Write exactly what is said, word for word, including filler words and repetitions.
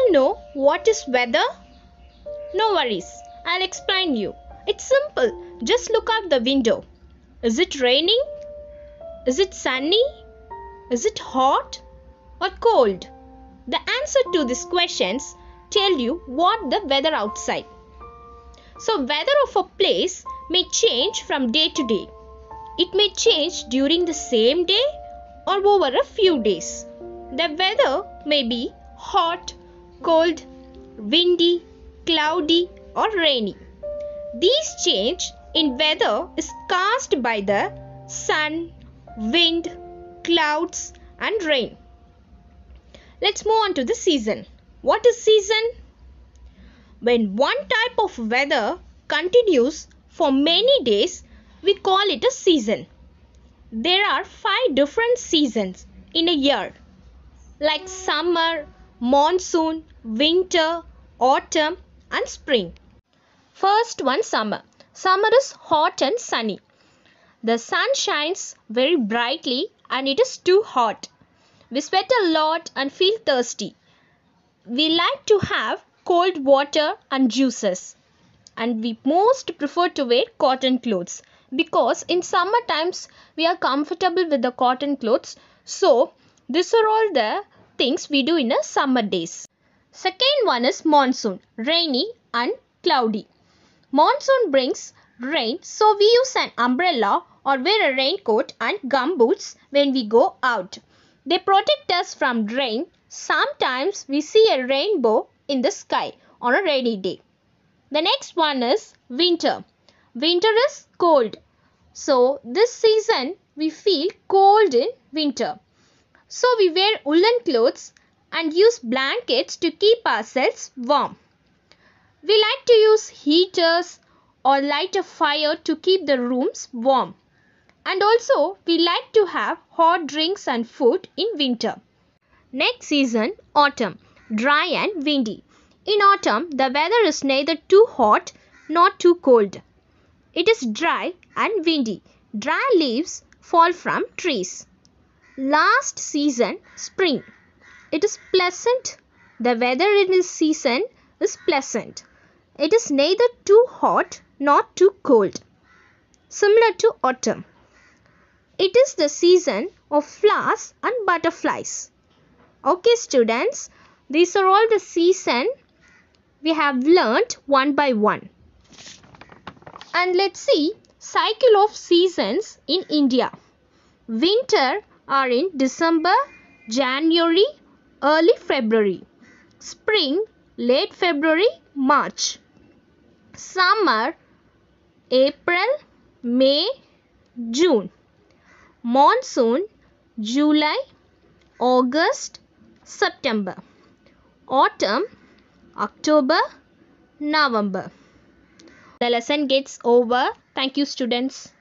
you know what is weather? No worries, I'll explain you. It's simple. Just look out the window. Is it raining? Is it sunny? Is it hot or cold? The answer to these questions tell you what the weather outside. So weather of a place may change from day to day. It may change during the same day or over a few days. The weather may be hot, cold, windy, cloudy or rainy. These change in weather is caused by the sun, wind, clouds and rain. Let's move on to the season. What is season? When one type of weather continues for many days, we call it a season. There are five different seasons in a year, like summer, monsoon, winter, autumn and spring. First one, summer. Summer is hot and sunny. The sun shines very brightly and it is too hot. We sweat a lot and feel thirsty. We like to have cold water and juices. And we most prefer to wear cotton clothes because in summer times we are comfortable with the cotton clothes. So these are all the things we do in the summer days. Second one is monsoon, rainy and cloudy. Monsoon brings rain, so we use an umbrella or wear a raincoat and gumboots when we go out. They protect us from rain. Sometimes we see a rainbow in the sky on a rainy day. The next one is winter. Winter is cold. So this season we feel cold in winter. So we wear woolen clothes and use blankets to keep ourselves warm. We like to use heaters or light a fire to keep the rooms warm. And also we like to have hot drinks and food in winter. Next season, autumn, dry and windy. In autumn, the weather is neither too hot nor too cold. It is dry and windy. Dry leaves fall from trees. Last season, spring. It is pleasant. The weather in this season is pleasant. It is neither too hot nor too cold. Similar to autumn. It is the season of flowers and butterflies. Okay students, these are all the seasons we have learnt one by one. And let's see cycle of seasons in India. Winter are in December, January, early February. Spring, late February, March. Summer, April, May, June. Monsoon, July, August, September. Autumn, October, November. The lesson gets over. Thank you students.